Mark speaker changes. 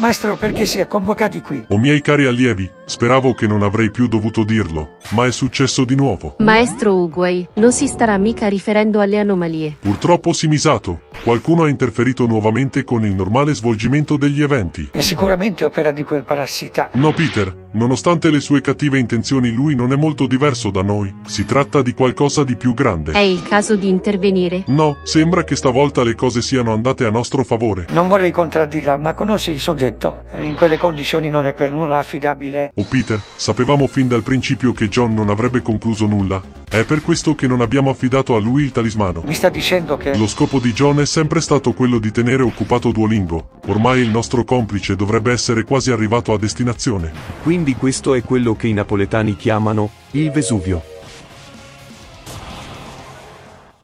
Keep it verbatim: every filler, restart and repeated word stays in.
Speaker 1: Maestro, perché si è convocati qui?
Speaker 2: O miei cari allievi, speravo che non avrei più dovuto dirlo, ma è successo di nuovo.
Speaker 3: Maestro Uguay, non si starà mica riferendo alle anomalie.
Speaker 2: Purtroppo Simisato, qualcuno ha interferito nuovamente con il normale svolgimento degli eventi.
Speaker 1: È sicuramente opera di quel parassita.
Speaker 2: No Peter, nonostante le sue cattive intenzioni lui non è molto diverso da noi, si tratta di qualcosa di più grande.
Speaker 3: È il caso di intervenire?
Speaker 2: No, sembra che stavolta le cose siano andate a nostro favore.
Speaker 1: Non vorrei contraddirla, ma conosce il soggetto. In quelle condizioni non è per nulla affidabile.
Speaker 2: Oh Peter, sapevamo fin dal principio che John non avrebbe concluso nulla. È per questo che non abbiamo affidato a lui il talismano.
Speaker 1: Mi sta dicendo che...
Speaker 2: Lo scopo di John è sempre stato quello di tenere occupato Duolingo. Ormai il nostro complice dovrebbe essere quasi arrivato a destinazione.
Speaker 4: Quindi questo è quello che i napoletani chiamano il Vesuvio.